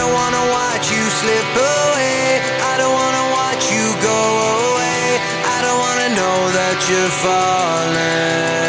don't wanna watch you slip away. I don't wanna watch you go away. I don't wanna know that you're falling.